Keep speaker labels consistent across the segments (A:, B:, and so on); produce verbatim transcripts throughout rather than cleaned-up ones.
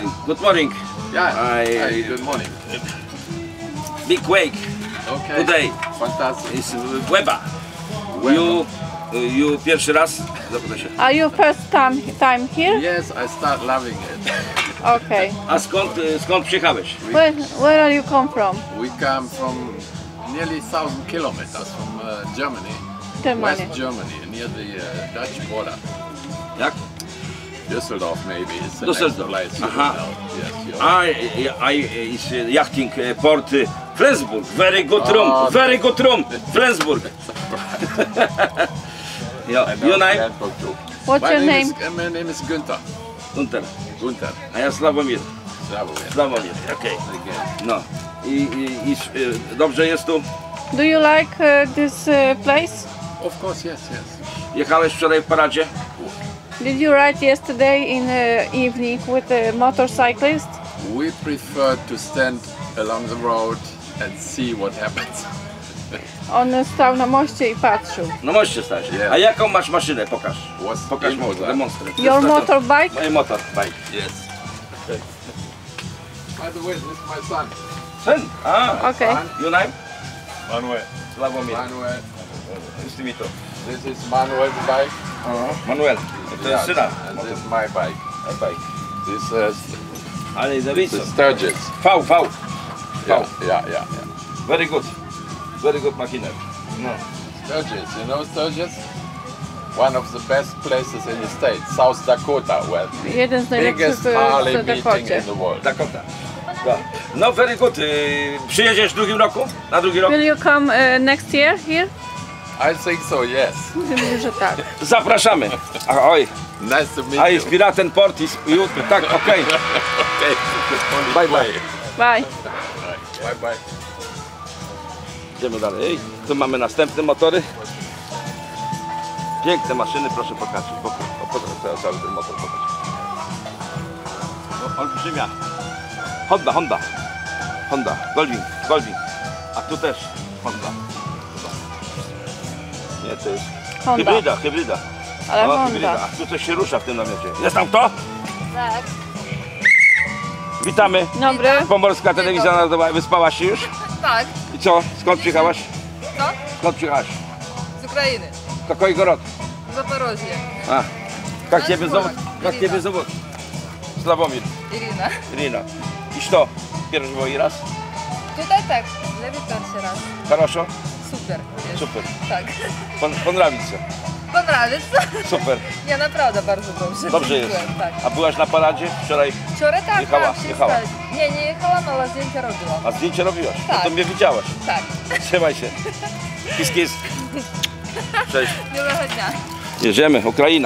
A: good morning.
B: Yeah.
A: I,
B: Hi, good morning.
A: Big wake
B: Okay.
A: today.
B: Fantastic.
A: Is Weba. You, you pierwszy raz? Zapytaj się.
C: Are you first time time here?
B: Yes, I start loving it.
C: Okay.
A: A skąd, skąd przyjechałeś?
C: Where where are you come from?
B: We come from nearly thousand kilometers from uh, Germany,
C: Germany.
B: West Germany, near the uh, Dutch border.
A: Jak?
B: Düsseldorf, maybe. It's the
A: Düsseldorf.
B: next place. You
A: Aha.
B: know. Yes, you're
A: I, I is yachting port Flensburg. Very good room.
B: Oh.
A: Very good room. Flensburg. Yeah.
B: I know
A: Your name?
B: Flensburg too.
C: What's
B: My
C: your
B: name?
C: name?
B: Is, uh, my name is Günther.
A: Gunter.
B: Günther.
A: A ja Sławomir.
B: Slavomir.
A: Sławomir. Okej.
B: Again.
A: No. I, i, i y, dobrze jest tu.
C: Do you like uh, this uh, place?
B: Of course, yes, yes.
A: Jechałeś wczoraj w paradzie?
C: Did you ride yesterday in the evening with a motorcyclist?
B: We prefer to stand along the road and see what happens.
C: On stał na moście i patrzył.
A: No możecie stać.
B: Yeah.
A: A jaką masz maszynę? Pokaż.
B: What's
A: Pokaż
B: in
A: mu,
B: that?
A: demonstruj.
C: Your motorbike?
A: Moje motorbike.
B: Yes. By the way, this is my son.
A: Syn? A,
C: Okay.
A: your name?
B: Manuel.
A: Sławomir.
B: Manuel.
A: Nice to meet you.
B: This is Manuel's bike.
A: Manuel. To jest syna.
B: And this is my bike.
A: Bike.
B: This is
A: Ale
B: the
A: Davidson.
B: Sturgis.
A: V, V.
B: Yeah, yeah, yeah, yeah.
A: Very good. Very good machine. No.
B: Sturgis, you know Sturgis? One of the best places in the States, South Dakota, where
C: Jeden z najlepszych
B: biggest
C: w
B: Harley
C: w
B: meeting
C: Dakocie.
B: in the world.
A: Dakota. No. No very good. Y, Przyjedziesz w drugim roku? Na drugi rok?
C: Will you come uh, next year here?
B: I think so, yes.
C: Myślę, że tak.
A: Zapraszamy. Ahoj.
B: Nice to meet
A: A
B: you.
A: jest Piraten Port is jutro. Tak, okej.
B: Okay.
A: Bye, bye.
C: Bye.
B: Bye bye.
A: Idziemy dalej. Tu mamy następne motory. Piękne maszyny, proszę pokazać. Pokaż cały ten motor pokaż. O, olbrzymia. Honda, Honda. Honda, Goldwing, Goldwing. A tu też Honda. Nie, to jest
C: Honda.
A: hybryda, hybryda.
C: Ale
A: O,
C: Honda.
A: hybryda. A tu coś się rusza w tym namiocie. Jest tam kto?
D: Tak.
A: Witamy.
C: Dobry.
A: Pomorska Telewizja Narodowa. Wyspałaś się już?
D: Tak.
A: I co? Skąd przyjechałaś?
D: Co?
A: Skąd przyjechałaś?
D: Z Ukrainy.
A: Какой город?
D: Запорожье.
A: А, как
D: Наш
A: тебя
D: город.
A: зовут? Как
D: Ирина.
A: тебя зовут? Славомир.
D: Ирина.
A: Ирина. И что? Первый раз?
D: Tutaj tak. Lewy pierwszy raz.
A: Хорошо?
D: Super. Jest.
A: Super.
D: Tak.
A: Pon Понравится?
D: Понравится.
A: Super.
D: Nie, naprawdę bardzo dobrze.
A: Dobrze jest.
D: Byłem, tak.
A: A byłaś na paradzie wczoraj?
D: Wczoraj tak,
A: Jechała,
D: tak,
A: jechała.
D: wszystko. Nie, nie jechałam, ale zdjęcia robiłam.
A: A zdjęcie robiłaś? No
D: Tak.
A: to mnie widziałaś.
D: Tak.
A: Trzymaj się. Kiss, kiss. Cześć.
D: Miłego dnia.
A: Jedziemy. Ukraina.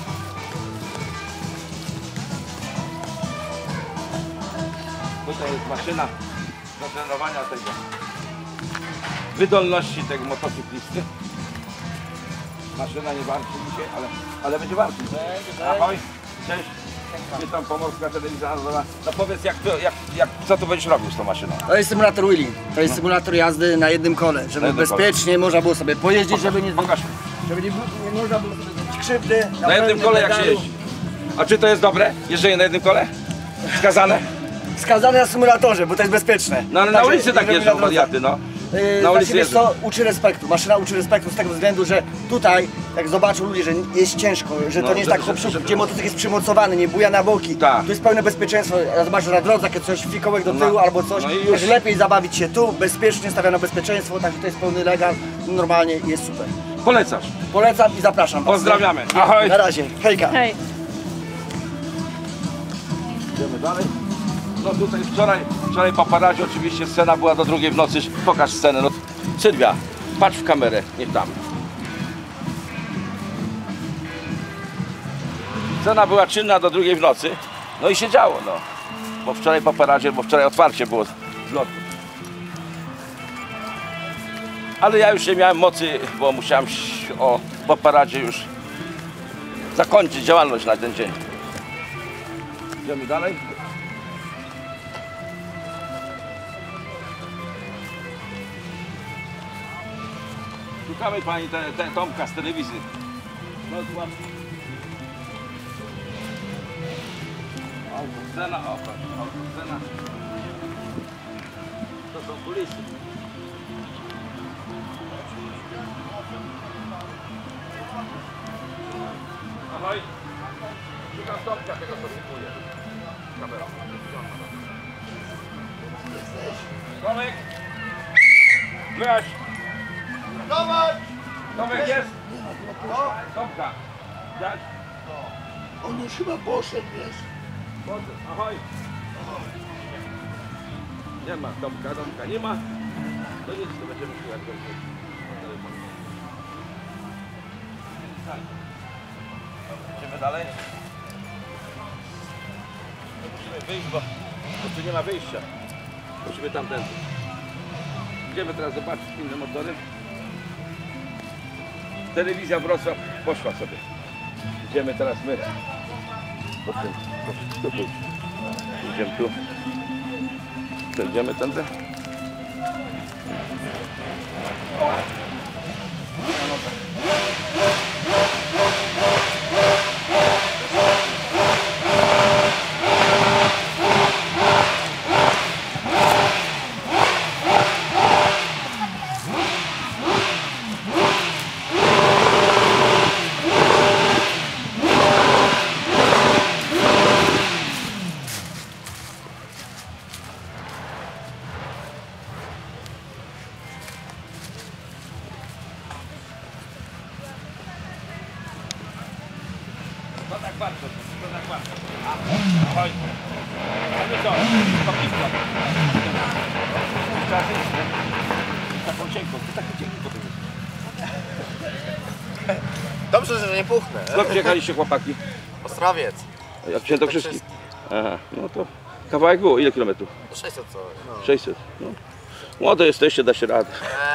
A: Tutaj jest maszyna do trenowania tego. Wydolności tego motocyklisty. Maszyna nie warczy dzisiaj, ale, ale będzie warczyć. Ahoj, cześć. Witam, Pomorska Telewizja Narodowa. No powiedz, jak to, jak, jak, co tu będziesz robił z tą maszyną?
E: To jest symulator wheeling. To jest symulator jazdy na jednym kole, żeby
A: jednym
E: bezpiecznie można było sobie pojeździć, żeby nie,
A: Pokaż.
E: żeby nie, nie można było sobie zrobić krzywdy.
A: Na jednym kole jak się jeździ. A czy to jest dobre? Jeżdżenie na jednym kole? Wskazane?
E: Skazane na symulatorze, bo to jest bezpieczne.
A: No ale na
E: Także
A: ulicy tak
E: jeżeli
A: jeżdżą
E: na drodze.
A: wariaty, no.
E: Yy,
A: Na ulicy
E: znaczy, wiesz
A: jeżdżą.
E: co, uczy respektu. Maszyna uczy respektu z tego względu, że tutaj, jak zobaczą ludzie, że jest ciężko, że
A: No,
E: to nie jest
A: że-
E: tak
A: że-
E: hop,
A: że-
E: gdzie motocykl jest przymocowany, nie buja na boki.
A: Tak.
E: Tu jest pełne bezpieczeństwo. Jak zobaczysz na drodze, jak coś fikołek do
A: No.
E: tyłu albo coś,
A: No i już.
E: także lepiej zabawić się tu, bezpiecznie, stawiano bezpieczeństwo, także to jest pełny legal, normalnie jest super.
A: Polecasz.
E: Polecam i zapraszam.
A: Pozdrawiamy. Ahoj.
E: Na razie. Hejka.
C: Hej.
A: Idziemy dalej. No tutaj wczoraj, wczoraj po paradzie oczywiście scena była do drugiej w nocy. Pokaż scenę. No, Sylwia, patrz w kamerę, niech tam. Scena była czynna do drugiej w nocy. No i się działo, no. Bo wczoraj po paradzie, bo wczoraj otwarcie było zlotu. Ale ja już nie miałem mocy, bo musiałem o, po paradzie już zakończyć działalność na ten dzień. Idziemy dalej. Szukamy pani te, te Tomka z telewizji. No, tu mam... Autoscena, o proszę, autoscena. To są kulisy. Ahoj. Szukam Tomka, tego co kupuje. Kamera. Tomek! Wyjaś!
E: Tomek!
A: Tomek jest? Tomka. Dać?
E: On już chyba poszedł, wiesz?
A: Poszedł. Ahoj. Nie ma Tomka, Tomka nie ma. To nic, to będziemy szukać go. Idziemy dalej. Musimy wyjść, bo, bo tu nie ma wyjścia. Musimy tamtędy. Idziemy teraz zobaczyć inne motory. Telewizja Wrocław poszła sobie. Idziemy teraz my. Po tym, po, tu, tu. Idziemy tu. Przejdziemy tędy. To tak bardzo, to tak bardzo. Chodź. A my co? Kopnictwo. Trzeba wyjść, nie? Taką cienką, to taką cienką potem jest.
F: Dobrze, że nie puchnę.
A: Skąd przyjechaliście chłopaki?
F: Ostrowiec.
A: Jak Świętokrzyski? Aha, no to kawałek było. Ile kilometrów?
F: sześćset co? No.
A: sześćset. No. Młode jesteście, da się radę.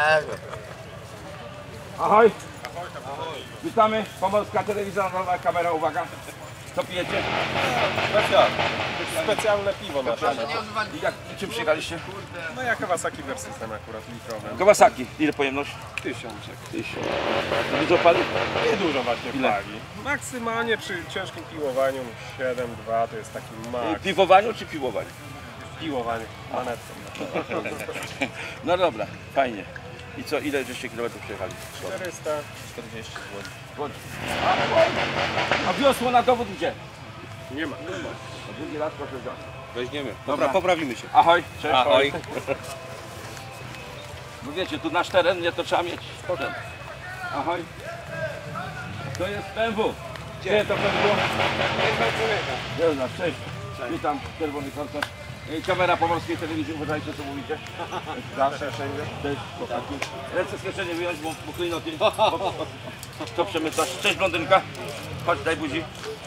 A: Ahoj. Witamy. Pomorska Telewizja, nowa kamera, uwaga. Co pijecie?
G: Specjalne. Specjalne piwo nasze.
A: I jak, czym przyjechaliście?
G: No ja Kawasaki Versystem akurat litrowym.
A: Kawasaki. Ile pojemność?
G: Tysiączek.
A: Tysiąc. Dużo pali?
G: Nie dużo właśnie
A: Ile?
G: pali. Maksymalnie przy ciężkim piłowaniu siedem przecinek dwa to jest taki max.
A: Piwowaniu czy piłowaniu?
G: Piłowanie manetką.
A: No dobra, fajnie. I co, ile żeście kilometrów przejechali?
G: czterysta czterdzieści złotych.
A: A wiosło na dowód gdzie?
G: Nie ma.
A: A drugi raz proszę wziąć.
G: Weźmiemy.
A: Dobra,
G: poprawimy się.
A: Ahoj, cześć.
G: Ahoj.
A: No wiecie, tu nasz teren, nie to trzeba mieć spokój. Ahoj. To jest P M W. Gdzie to P M W? Nie znam, cześć. Witam, czerwony koncert. I kamera Pomorskiej Telewizji, uważajcie co mówicie.
G: Zawsze wszędzie.
A: Cześć, chłopaki. Ręce z kieszeni wyjąć, bo, bo klinoty. Co przemycasz? Cześć blondynka. Chodź, daj buzi.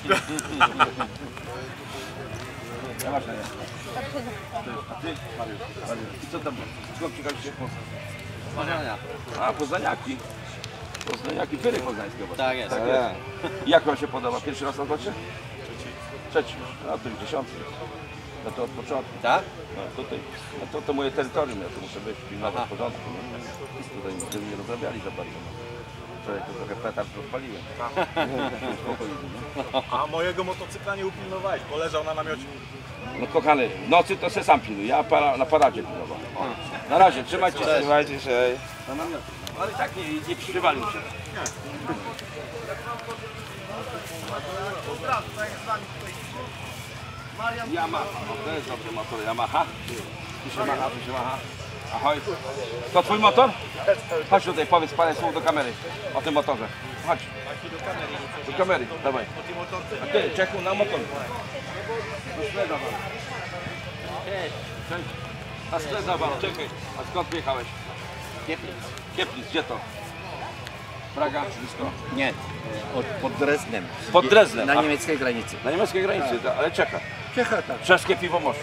A: Ja masz na nie. A ty? Mariusz. Mariusz. I co tam? Skąd przyjechaliście? Poznania. A, poznaniaki. Poznaniaki, pyry poznańskie. Tak jest. Tak jest. I jak wam się podoba? Pierwszy raz na zobaczycie? Trzeci. A to już dziesiąty. No to od początku. Tak? No tutaj. No to, to moje terytorium, ja tu muszę być pilnować w porządku. No. Tutaj żeby nie rozrabiali za bardzo. Wczoraj to trochę petard rozpaliłem.
H: A mojego motocykla nie upilnowałeś, bo leżał na namiocie.
A: No kochany, w nocy to se sam pilnuj, ja para, na paradzie pilnowałem. Na razie, trzymajcie się.
G: Trzymajcie się.
A: Ale tak nie, nie przywalił się. Yamaha, o, to jest dobry motor, Yamaha. Pisze Yamaha, pisze Yamaha. Ahoj. To twój motor? Chodź tutaj, powiedz parę słów do kamery o tym motorze. Chodź. Do kamery, dawaj. A ty, Czechu, na motor. Do Szweda wam. Cześć. Na Szweda wam, czekaj. A skąd przyjechałeś?
F: Kieplic.
A: Kieplic, gdzie to? Praga, blisko.
F: Nie, od, pod Dreznem.
A: Pod Dreznem.
F: Na
A: A,
F: niemieckiej granicy.
A: na niemieckiej granicy, tak, ale Czecha.
F: Czecha tak.
A: Czeskie piwo może.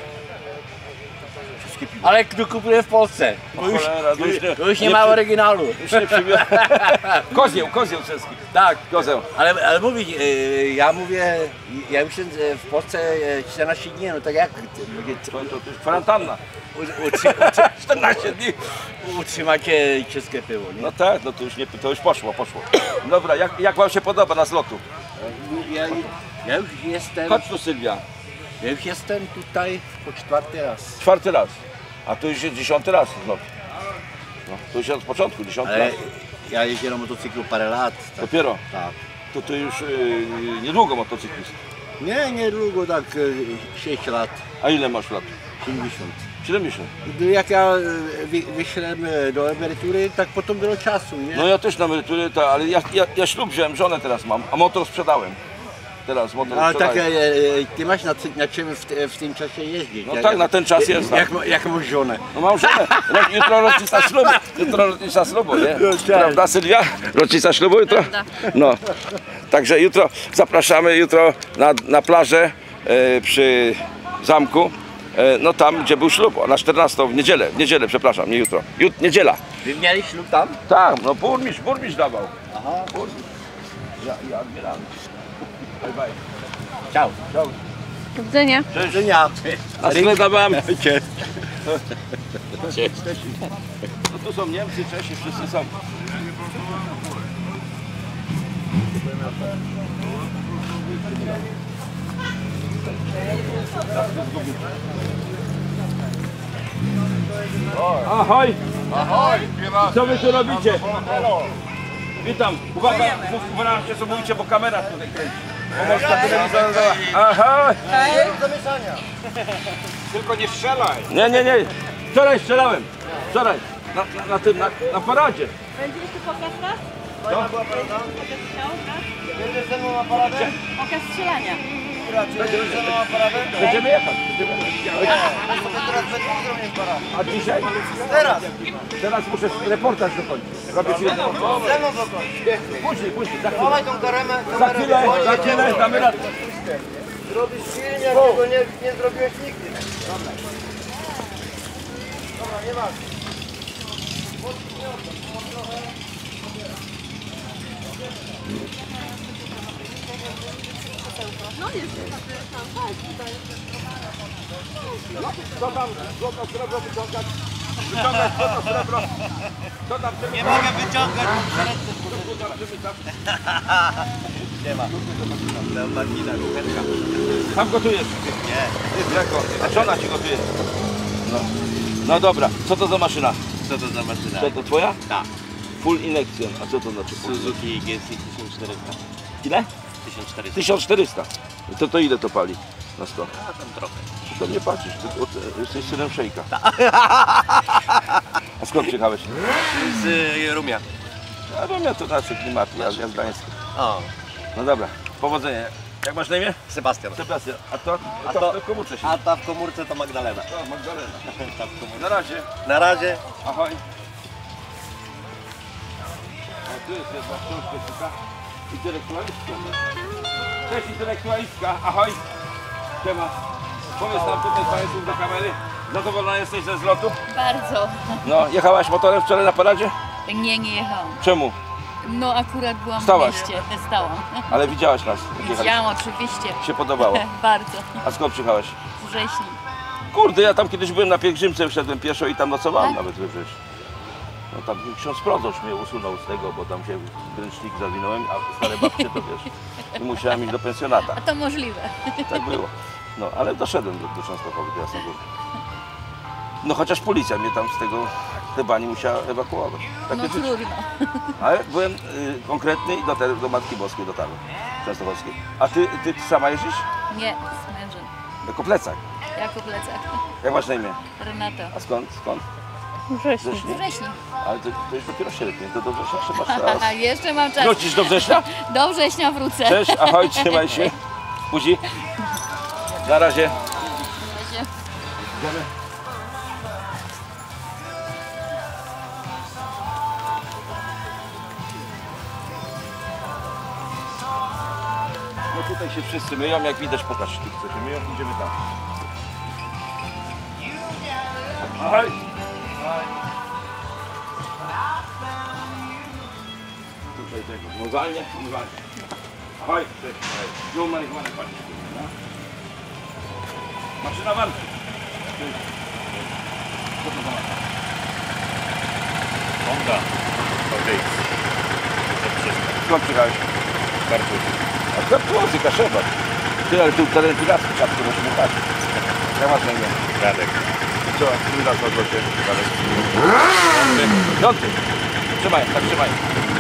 F: Ale kto kupuje w Polsce? Bo już,
A: Cholera, no już nie-
F: bo już nie
A: nie
F: ma
A: przy-
F: oryginału.
A: Już nie przywiozę. Kozieł, kozieł czeski.
F: Tak,
A: Kozieł.
F: ale, ale mówić, yy, ja mówię, ja już yy, w Polsce yy, czternaście dni, no tak jak mówię,
A: To, to, to jest kwarantanna.
F: u- utrzy, utrzy,
A: czternaście dni.
F: utrzymacie czeskie piwo, nie?
A: No tak, no to już, nie, to już poszło, poszło. Dobra, jak, jak wam się podoba na zlotu?
F: Ja, ja już jestem,
A: Chodź tu Sylwia.
F: Ja już jestem tutaj po czwarty raz.
A: Czwarty raz. A to już jest dziesiąty raz znowu. No, to już jest od początku, dziesiąty
F: Ale
A: raz.
F: ja jeżdżę na motocyklu parę lat. Tak.
A: Dopiero?
F: Tak.
A: To ty już yy, niedługo motocyklist.
F: Nie, nie długo, tak e, sześć lat,
A: A ile masz lat?
F: siedemdziesiąt.
A: siedemdziesiąt.
F: Jak ja e, wy, wyszedłem e, do emerytury, tak potem było czasu, nie?
A: No ja też na emeryturę, to, ale ja, ja, ja ślub wziąłem, żonę teraz mam, a motor sprzedałem. Teraz motor
F: A tak,
A: sprzedaję.
F: e, e, ty masz na, ty- na czym w, te- w tym czasie jeździć?
A: No
F: Jak-
A: tak, na ten czas jest, tak.
F: Jak, ma- jak masz żonę?
A: No mam żonę. Ro, jutro rocznica ślubu. Jutro rocznica ślubu, nie?
F: tak.
A: Prawda, Sylwia? Rocznica ślubu jutro? No. Także jutro zapraszamy jutro na, na plażę e, przy zamku. E, no tam, gdzie był ślub, na czternastą w niedzielę, w niedzielę, przepraszam, nie jutro. Jut, niedziela.
F: Wy mieli ślub tam?
A: Tak, no burmistrz, burmistrz dawał. Aha. Burmistrz. Ja, ja odbieram. Bye, bye.
F: Ciao.
A: Ciao.
C: Do widzenia.
F: Cześć. Żenia.
A: A sklepę mam.
F: Cześć.
A: No tu są Niemcy, Czesi, wszyscy są. Ahoj!
H: Ahoj!
A: Co wy tu robicie? Witam. Uwaga, uwaga, się mówicie, bo kamera tutaj kręci. Pomorska telewizja. Ahoj!
H: Tylko nie strzelaj!
A: Nie, nie, nie. Wczoraj strzelałem. Wczoraj. Na, na, na tym, na, na paradzie.
C: Będziesz tu pokaz nas?
E: Fajna była prawda?
C: Pokaz strzał, tak?
E: Będziesz ze mną na paradę?
C: Pokaz strzelania.
E: Będziesz ze mną na paradę?
A: Będziemy jechać. Będziemy jechać.
E: To teraz we dwóch zrobimy paradę.
A: A dzisiaj?
E: Teraz!
A: Teraz muszę reportaż dokończyć. Robię ci reportaż.
E: Ze mną dokończ.
A: Później, później, za chwilę.
E: Chowaj tą kamerę,
A: Za
E: kamerę.
A: chwilę, za chwilę damy radę.
E: Zrobisz film, jakiego nie, nie zrobiłeś nigdy. Dobra. Dobra, nie ma.
A: Co tam, złoto, srebro wyciągać? Wyciągać złoto, srebro. Co tam, nie
E: Mogę wyciągać.
F: Nie ma. Tam Martina, kuchenka.
A: Sam gotujesz? Nie. Jako? A żona ci gotuje? No. No dobra, co to za maszyna?
F: Co to za maszyna?
A: To, to twoja?
F: Tak.
A: Full Inection. A co to znaczy?
F: Suzuki G C tysiąc czterysta.
A: Ile?
F: tysiąc czterysta.
A: tysiąc czterysta. To to ile to pali na sto?
F: A tam trochę.
A: To nie patrzysz, ty od- jesteś synem szejka. A skąd przyjechałeś?
F: Z y, Rumia.
A: Ja bym miał to nasze klimaty, ja, ja z Gdańska.
F: O,
A: No dobra, powodzenia. Jak masz na imię?
F: Sebastian.
A: Sebastian. A to?
F: A
A: to,
F: to-
A: to w komórce się.
F: A ta w komórce to Magdalena.
A: A, Magdalena.
F: Ta w komórce.
A: Na razie.
F: Na razie.
A: Ahoj. O, tu jest jedna książka, taka intelektualistka. Cześć intelektualistka, ahoj. Siema. Powiedz nam tutaj parę słów do kamery. Zadowolona jesteś ze zlotu?
I: Bardzo.
A: No, jechałaś motorem wczoraj na paradzie?
I: Nie, nie jechałam.
A: Czemu?
I: No akurat byłam
A: Stałaś?
I: w mieście, stałam.
A: Ale widziałaś nas. jak jechaliśmy.
I: Widziałam oczywiście.
A: Się podobało.
I: Bardzo.
A: A skąd przyjechałeś?
I: Z Wrześni.
A: Kurde, ja tam kiedyś byłem na pielgrzymce, wszedłem pieszo i tam nocowałem
I: Tak?
A: nawet we Wrześniu. No tam ksiądz proboszcz mnie usunął z tego, bo tam się w ręcznik zawinąłem, a stare babcie to wiesz. I musiałem iść do pensjonata.
I: A to możliwe.
A: Tak było. No, ale doszedłem do, do Częstochowy, do Jasnej Góry. No chociaż policja mnie tam z tego chyba nie musiała ewakuować. Takie
I: No
A: życie.
I: trudno.
A: Ale byłem y, konkretny i do, te, do Matki Boskiej dotarłem, Częstochowskiej. A ty, ty, ty sama jeździsz?
I: Nie, z mężem.
A: Jako plecak.
I: Jako plecak.
A: Jak masz na imię?
I: Renata.
A: A skąd? Skąd?
C: Wrześni.
A: Wrześni?
I: Z Wrześni.
A: Ale to, to jest dopiero sierpień, to do września trzeba teraz.
I: A jeszcze mam czas.
A: Wrócisz do września?
I: Do września wrócę.
A: Cześć, ahoj, trzymaj się. Buzi. Na razie. Idziemy. No tutaj się wszyscy myją, jak widać, pokaż tych, co się myją, idziemy tam. Ahoj. Tutaj tego, umywalnie, umywalnie. Ahoj, cześć, ahoj. No marihuana, patrz. No. Maszyna walki. Co to za maszyna?
H: Honda. Okej.
A: Skąd przyjechałeś?
H: Bardzo.
A: A Kartułazy, Kaszewa. Ty, ale tu teren piracki czapkę musimy patrzeć. Jak masz na imię?
H: Radek.
A: Co? Który raz na złocie? Piąty. Trzymaj, tak trzymaj.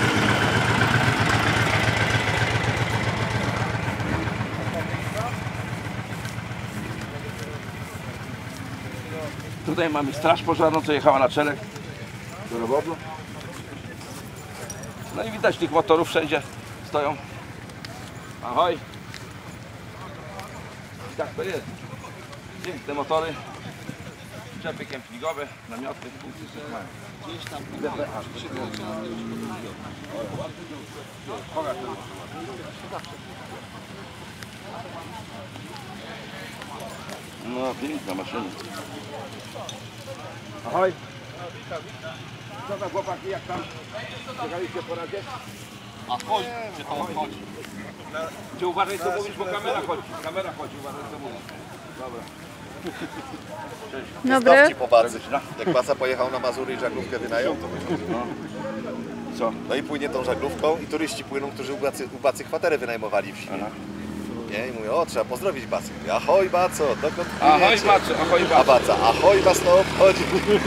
A: Tutaj mamy straż pożarną, co jechała na czele do robotu. No i widać tych motorów wszędzie stoją. Ahoj. I tak to jest. Piękne motory. Czepy kempingowe, namioty, punkty mają. Gdzieś tam D P A. Pokaż ten motor. No piękna maszyna. Ahoj. Co tam chłopaki, jak tam? Czekaliście po razie? A chodź, czy to chodzi? Czy uważaj co mówisz, bo kamera chodzi. Kamera chodzi, uważaj co mówisz. Dobra.
C: Dobry.
J: Po bacy. Jak Baca pojechał na Mazury i żaglówkę wynajął, to
A: no. Co?
J: No i płynie tą żaglówką i turyści płyną, którzy u Bacy, u Bacy kwaterę wynajmowali w Świnie. Nie? I mówią, o trzeba pozdrowić Bacę. Mówię, ahoj Baco, dokąd
A: Ahoj Baco, ahoj Baco.
J: A Baca, ahoj was to obchodzi.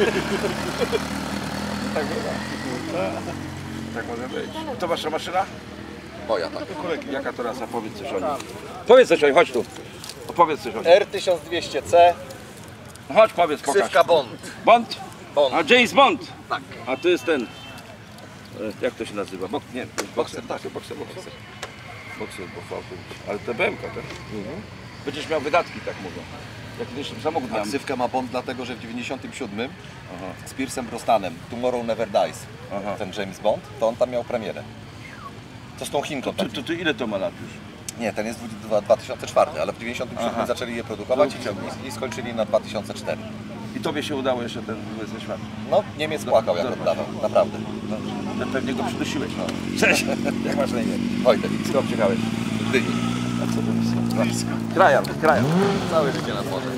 A: Tak bywa. Tak może być. To wasza maszyna?
J: Moja, tak.
A: Jaka to rasa? Powiedz coś o niej. Powiedz coś o niej, chodź tu. Opowiedz coś o niej.
J: R tysiąc dwieście C.
A: Chodź, powiedz, pokaż.
J: Ksywka Bond.
A: Bond?
J: Bond.
A: A James Bond?
J: Tak.
A: A to jest ten... Jak to się nazywa? Bok, nie, bokser, tak, bokser, bokser. Bokser, bo ale to B M K, tak? Mhm. Będziesz miał wydatki, tak mówią. Jak kiedyś samochód
J: A
A: miałem.
J: ksywka ma Bond dlatego, że w dziewięćdziesiątym siódmym z Piersem Brosnanem, Tomorrow Never Dies,
A: Aha.
J: ten James Bond, to on tam miał premierę. Co z tą Chinką?
A: To, to, to ile to ma lat już?
J: Nie, ten jest dwa tysiące czwarty, ale w dziewięćdziesiątym siódmym
A: Aha.
J: zaczęli je produkować i, i skończyli na dwa tysiące czwarty.
A: I tobie się udało jeszcze ten ze świat.
J: No, Niemiec płakał jak oddawał, naprawdę.
A: No, pewnie go przydusiłeś, no. Cześć, jak masz na imię?
J: Wojtek,
A: Skąd przyjechałeś?
J: Gdyni.
A: A co to jest? Krajan, krajan.
J: Całe życie nad morzem.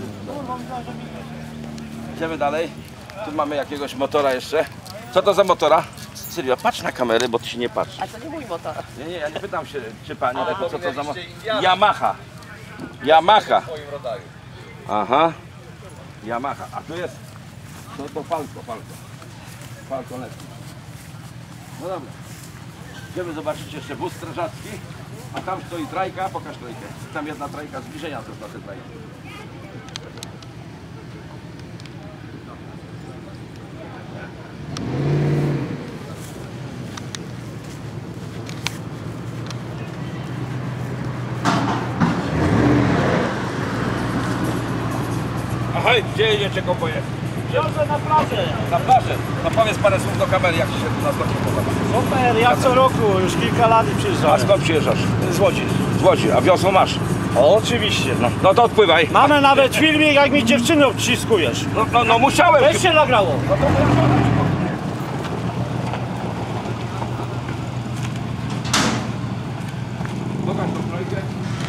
A: Idziemy dalej. Tu mamy jakiegoś motora jeszcze. Co to za motora? Sylwia, patrz na kamerę, bo ty się nie patrz.
D: A to nie mój motor.
A: Nie, nie, ja nie pytam się, czy pani, ale to co to za motor? Yamaha. Yamaha.
J: W swoim rodzaju.
A: Aha. Yamaha. A tu jest, no to Falco, Falco. Falco lepszy. No dobra. Idziemy zobaczyć jeszcze wóz strażacki. A tam stoi trajka, pokaż trajkę. Tam jedna trajka, zbliżenia też na tę trajkę. Ahoj, gdzie jedziecie komboje?
K: Wiozę na plażę.
A: Na plażę. No powiedz parę słów do kamery, jak ci się tu na stopniu podoba.
K: Super, ja co roku, już kilka lat
A: A
K: przyjeżdżam.
A: skąd przyjeżdżasz?
K: Z Łodzi.
A: Z Łodzi, a wiosło masz?
K: O, oczywiście.
A: No, no to odpływaj.
K: Mamy nawet filmik, jak mi dziewczyny odciskujesz.
A: No, no, no musiałem.
K: Weź się nagrało.
A: No to moja żona ci powie. Pokaż tą trójkę.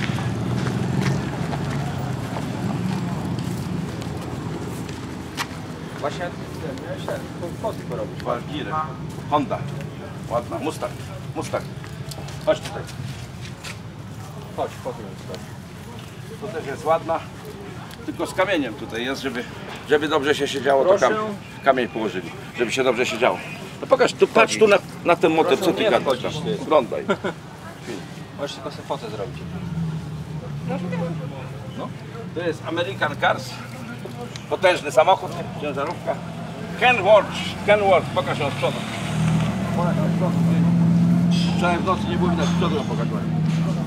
A: Właśnie miałeś ten, posty porobić. Walgiry. Honda. Ładna. Mustang. Mustang. Chodź tutaj. Chodź, potem tutaj. To też jest ładna. Tylko z kamieniem tutaj jest, żeby, żeby dobrze się siedziało, to kam, kamień położyli, żeby się dobrze siedziało. No pokaż, tu, patrz tu na, na ten motor, co ty gadasz tam. Oglądaj.
F: Możesz tylko sobie fotę zrobić.
A: No. To jest American Cars. Potężny samochód, ciężarówka. Kenworth, Kenworth, pokaż ją z przodu. Wczoraj w nocy nie było widać, z przodu ją pokazałem.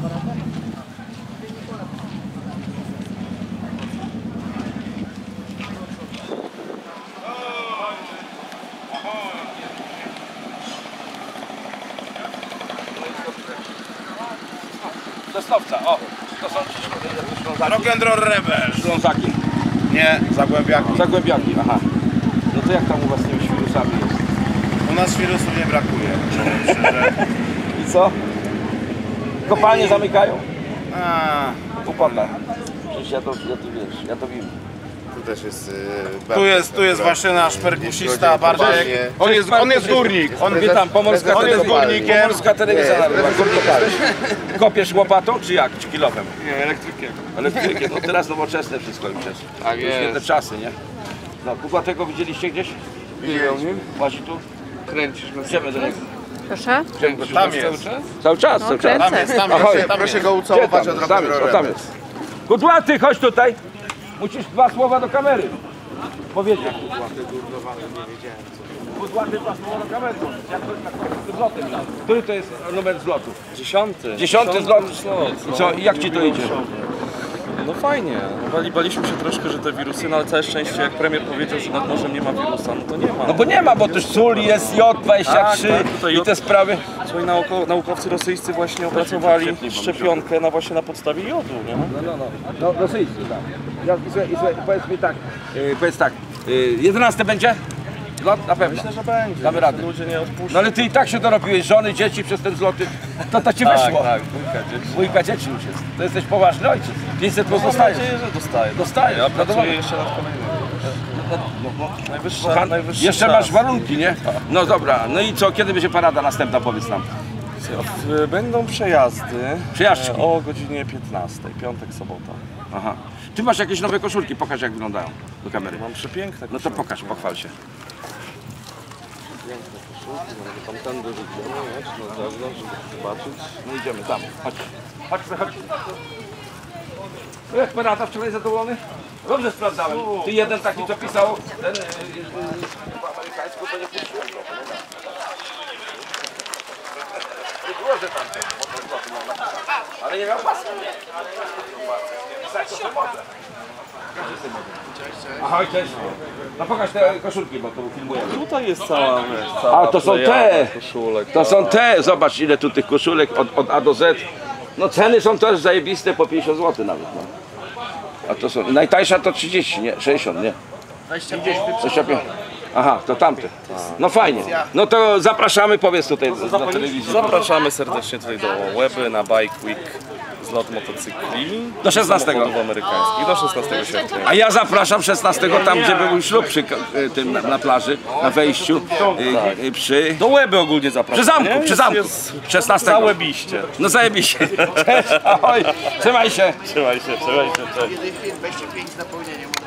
A: Sosnowca, o, to są Ślązaki.
H: Rock'n'roll Rebels.
A: Ślązaki.
H: Nie, Zagłębiaki.
A: Zagłębiaki, aha. No to jak tam u was z tymi świrusami jest?
H: U nas wirusów nie brakuje, powiem szczerze.
A: I co? Kopalnie zamykają?
H: A,
A: Upota. Przecież ja to, ja to wiesz, ja to wiem.
J: Tu też jest... Yy,
H: Tu jest, tu jest właśnie nasz perkusista Bartek. On jest, on jest górnik. On,
A: Witam, Pomorska
H: on jest
A: Telewizja.
H: górnikiem.
A: Pomorska Telewizja Narodowa. Górnik jesteś? Kopiesz łopatą czy jak? Czy kilofem?
G: Nie, elektrykiem.
A: Elektrykiem. No teraz nowoczesne wszystko już jest.
B: Tak
A: Już nie te czasy, nie? No, Kugłatego widzieliście gdzieś?
J: Widzieliśmy.
A: Łazi tu?
B: Kręcisz na
A: Idziemy do niego.
C: Proszę?
H: Tam jest.
A: Cały czas,
C: No,
A: cały czas.
H: Tam jest, tam
A: Ahoj.
H: jest.
J: Proszę go
A: Gdzie
J: ucałować
A: tam?
J: od
A: Tam jest, o, tam jest. Kudłaty, chodź tutaj. Musisz dwa słowa do kamery powiedzieć. Kudłaty, dwa słowa do kamery. Jak to jest tak z lotem? Który to jest numer z lotu?
G: Dziesiąty.
A: Dziesiąty z lotu.
G: slot.
A: I co, i jak ci to idzie?
G: No fajnie. No, bali, baliśmy się troszkę, że te wirusy, no ale całe szczęście, jak premier powiedział, że nad morzem nie ma wirusa, no to nie ma.
A: No bo nie ma, bo też sól jest J dwadzieścia trzy
G: Tak, tak, tutaj
A: i
G: J-
A: te sprawy.
G: Słuchaj, nauko, naukowcy rosyjscy właśnie opracowali szczepionkę na właśnie na podstawie jodu, nie?
A: No, no, no. No, rosyjscy, tak. Ja, i słuchaj, i słuchaj, powiedz mi tak, yy, powiedz tak, yy, jedenaste będzie? Zlot? Na pewno.
G: Myślę, że będzie.
A: Damy radę.
G: Ludzie nie odpuszczą.
A: No ale ty i tak się dorobiłeś, żony, dzieci przez ten zloty, to to ci
G: tak,
A: wyszło.
G: tak, dwójka dzieci.
A: Dwójka dzieci już jest. To jesteś poważny ojciec. pięćset plus
G: Mam
A: dostajesz.
G: nadzieję, że dostaję.
A: Dostajesz.
G: Ja
A: no
G: pracuję
A: dobra.
G: jeszcze nad kolejnym. Najwyższa,
A: Pan,
G: najwyższy
A: jeszcze
G: czas.
A: masz warunki, nie? No dobra, no i co, kiedy będzie parada następna, powiedz nam.
G: W- Będą przejazdy
A: Przejażdżki.
G: e, o godzinie piętnastej, piątek, sobota.
A: Aha. Ty masz jakieś nowe koszulki, pokaż jak wyglądają do kamery.
G: Mam przepiękne
A: No to pokaż, pochwal się.
G: piękne koszulki, może tamtędy wyjdziemy, nie? Czy na zewnątrz, żeby zobaczyć.
A: No idziemy tam, chodź. Chodźmy, chodź. No jak parada wczoraj zadowolony? Dobrze sprawdzałem. Ty jeden taki co pisał, ten yy, yy, po amerykańsku to nie puściłem go. Nie było, że tam ten motor miał na pasach. Ale nie miał pasów. Pisać to sobie może. Aha, cześć. No pokaż te koszulki, bo to filmujemy.
G: Tutaj jest cała, wiesz, cała
A: A to są
G: plejada
A: te!
G: koszulek.
A: To są
G: tak.
A: te, zobacz ile tu tych koszulek od, od A do Z. No ceny są też zajebiste, po pięćdziesiąt złotych nawet. No. A to są, najtańsza to trzydzieści, nie? sześćdziesiąt, nie? dwadzieścia pięć. Aha, to tamte. No fajnie. No to zapraszamy, powiedz tutaj na telewizji.
G: Zapraszamy serdecznie tutaj do Łeby na Bike Week, zlot motocykli.
A: Do szesnastego.
G: Samochodów amerykańskich do szesnastego sierpnia.
A: A ja zapraszam szesnastego tam, gdzie był ślub przy k- tym na, na plaży, na wejściu, y, y, przy...
G: Do Łeby ogólnie zapraszamy.
A: Przy zamku,
G: nie?
A: przy
G: Jest-
A: zamku.
G: jest
A: szesnastego.
G: Zajebiście.
A: No zajebiście. Cześć, ahoj. Trzymaj się.
G: Trzymaj się, trzymaj się, cześć.
E: dwadzieścia pięć zapełnienia.